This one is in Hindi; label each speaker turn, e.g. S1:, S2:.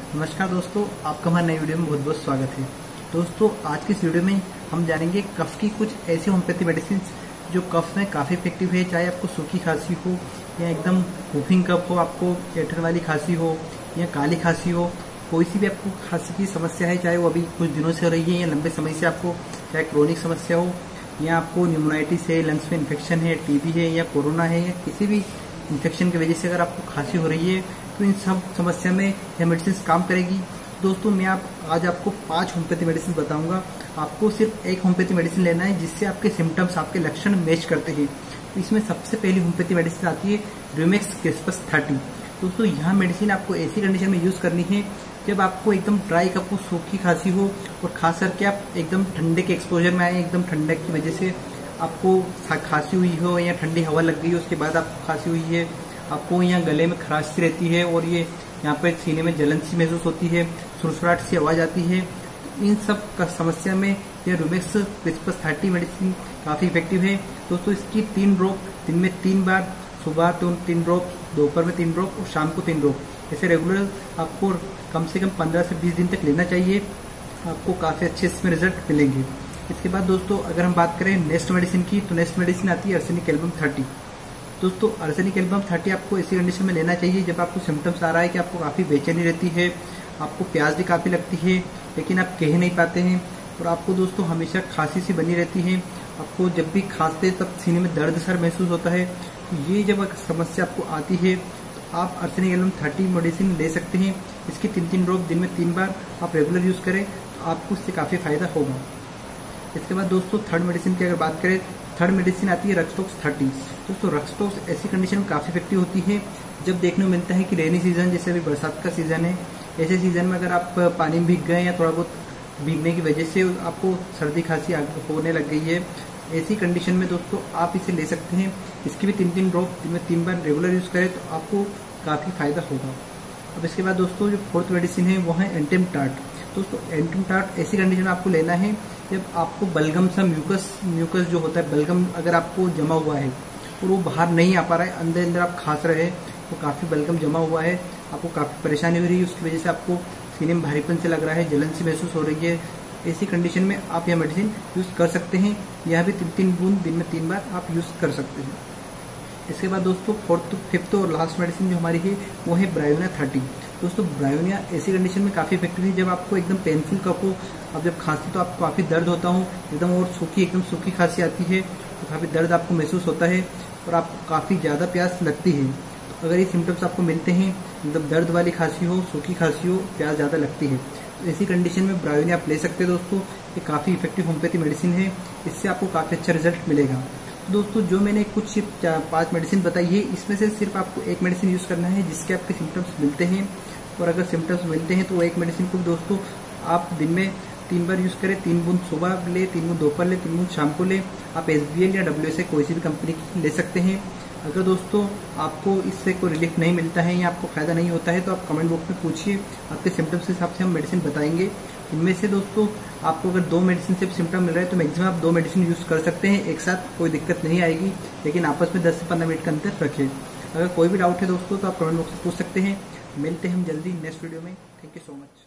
S1: नमस्कार दोस्तों, आपका हमारे नई वीडियो में बहुत बहुत स्वागत है। दोस्तों आज की इस वीडियो में हम जानेंगे कफ की कुछ ऐसी होम्योपैथी मेडिसिन जो कफ में काफ़ी इफेक्टिव है। चाहे आपको सूखी खांसी हो या एकदम हुफिंग कफ हो, आपको ऐठन वाली खांसी हो या काली खांसी हो, कोई सी भी आपको खांसी की समस्या है, चाहे वो अभी कुछ दिनों से हो रही है या लंबे समय से आपको चाहे क्रोनिक समस्या हो या आपको न्यूमोनाइटिस है, लंग्स में इन्फेक्शन है, टीबी है या कोरोना है या किसी भी इन्फेक्शन की वजह से अगर आपको खांसी हो रही है तो इन सब समस्या में यह मेडिसिन काम करेगी। दोस्तों मैं आज आपको 5 होम्योपैथी मेडिसिन बताऊंगा। आपको सिर्फ एक होम्योपैथी मेडिसिन लेना है जिससे आपके सिम्टम्स, आपके लक्षण मैच करते हैं। तो इसमें सबसे पहली होम्योपैथी मेडिसिन आती है र्यूमेक्स क्रिस्पस 30। दोस्तों यह मेडिसिन आपको ऐसी कंडीशन में यूज करनी है जब आपको एकदम ड्राई कफ हो, सूखी खांसी हो और खास करके आप एकदम ठंडे के एक्सपोजर में आए, एकदम ठंडक की वजह से आपको खांसी हुई हो या ठंडी हवा लग गई हो, उसके बाद आपको खांसी हुई है, आपको यहाँ गले में खराश सी रहती है और ये यहाँ पर सीने में जलन सी महसूस होती है, सुरसुराहट सी आवाज आती है। इन सब का समस्या में यह र्यूमेक्स क्रिस्पस 30 मेडिसिन काफी इफेक्टिव है। दोस्तों इसकी 3 ड्रॉप दिन में 3 बार, सुबह तो 3 ड्रॉप, दोपहर में 3 ड्रॉप और शाम को 3 ड्रॉप, ऐसे रेगुलर आपको कम से कम 15 से 20 दिन तक लेना चाहिए। आपको काफी अच्छे इसमें रिजल्ट मिलेंगे। इसके बाद दोस्तों अगर हम बात करें नेक्स्ट मेडिसिन की, तो नेक्स्ट मेडिसिन आती है अर्सेनिक एल्बम 30। दोस्तों अर्सेनिक एल्बम 30 आपको ऐसी कंडीशन में लेना चाहिए जब आपको सिम्टम्स आ रहा है कि आपको काफ़ी बेचैनी रहती है, आपको प्यास भी काफ़ी लगती है लेकिन आप कह नहीं पाते हैं और आपको दोस्तों हमेशा खांसी सी बनी रहती है, आपको जब भी खांसते तब सीने में दर्द सर महसूस होता है। तो ये जब समस्या आपको आती है तो आप अर्सेनिक एल्बम 30 मेडिसिन ले सकते हैं। इसकी 3 ड्रॉप दिन में 3 बार आप रेगुलर यूज़ करें तो आपको इससे काफ़ी फायदा होगा। इसके बाद दोस्तों थर्ड मेडिसिन की अगर बात करें, थर्ड मेडिसिन आती है रक्सटॉक्स 30। दोस्तों रक्सटॉक्स ऐसी कंडीशन में काफ़ी इफेक्टिव होती है जब देखने को मिलता है कि रेनी सीजन, जैसे अभी बरसात का सीजन है, ऐसे सीजन में अगर आप पानी में भीग गए या थोड़ा बहुत भीगने की वजह से आपको सर्दी खांसी होने लग गई है, ऐसी कंडीशन में दोस्तों आप इसे ले सकते हैं। इसकी भी 3 ड्रॉप दिन में 3 बार रेगुलर यूज़ करें तो आपको काफ़ी फायदा होगा। अब इसके बाद दोस्तों जो फोर्थ मेडिसिन है वो है एंटिम टार्ट। दोस्तों एंटिम टार्ट ऐसी कंडीशन में आपको लेना है जब आपको बलगम सा म्यूकस जो होता है, बलगम अगर आपको जमा हुआ है और वो बाहर नहीं आ पा रहा है, अंदर अंदर आप खांस रहे हैं तो काफ़ी बलगम जमा हुआ है, आपको काफ़ी परेशानी हो रही है, उसकी वजह से आपको सीने में भारीपन से लग रहा है, जलन सी महसूस हो रही है, ऐसी कंडीशन में आप यह मेडिसिन यूज़ कर सकते हैं। यह भी 3 बूंद दिन में 3 बार आप यूज़ कर सकते हैं। इसके बाद दोस्तों फिफ्थ और लास्ट मेडिसिन जो हमारी है वो है ब्रायोनिया 30। दोस्तों ब्रायोनिया ऐसी कंडीशन में काफ़ी इफेक्टिव है जब आपको एकदम पेनफुल कफ हो, अब जब खांसती तो आपको काफ़ी दर्द होता हो एकदम, और एकदम सूखी खांसी आती है तो काफ़ी दर्द आपको महसूस होता है और आपको काफ़ी ज़्यादा प्यास लगती है। तो अगर ये सिम्टम्स आपको मिलते हैं, मतलब दर्द वाली खांसी हो, सूखी खांसी हो, प्यास ज़्यादा लगती है, तो ऐसी कंडीशन में ब्रायोनिया आप ले सकते हैं। दोस्तों ये काफ़ी इफेक्टिव होम्योपैथी मेडिसिन है, इससे आपको काफ़ी अच्छा रिजल्ट मिलेगा। दोस्तों जो मैंने कुछ 5 मेडिसिन बताई है, इसमें से सिर्फ आपको एक मेडिसिन यूज़ करना है जिसके आपके सिम्टम्स मिलते हैं, और अगर सिम्टम्स मिलते हैं तो एक मेडिसिन को दोस्तों आप दिन में 3 बार यूज़ करें। 3 बूंद सुबह ले, 3 बूंद दोपहर ले, 3 बूंद शाम को ले। आप SBL या WSA कोई सी भी कंपनी की ले सकते हैं। अगर दोस्तों आपको इससे कोई रिलीफ नहीं मिलता है या आपको फायदा नहीं होता है तो आप कमेंट बॉक्स में पूछिए, आपके सिम्टम्स के हिसाब से हम मेडिसिन बताएंगे। इनमें से दोस्तों आपको अगर 2 मेडिसिन से सिम्टम मिल रहा है तो मैक्सिमम आप 2 मेडिसिन यूज़ कर सकते हैं एक साथ, कोई दिक्कत नहीं आएगी, लेकिन आपस में 10 से 15 मिनट का अंतर रखें। अगर कोई भी डाउट है दोस्तों तो आप कमेंट बॉक्स में पूछ सकते हैं। मिलते हैं हम जल्दी नेक्स्ट वीडियो में। Thank you so much.